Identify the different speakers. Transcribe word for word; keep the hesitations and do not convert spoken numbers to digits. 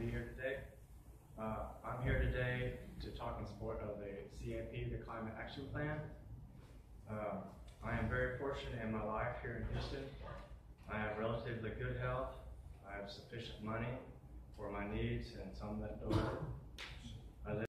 Speaker 1: be here today. Uh, I'm here today to talk in support of the C A P, the Climate Action Plan. Uh, I am very fortunate in my life here in Houston. I have relatively good health. I have sufficient money for my needs and some left over.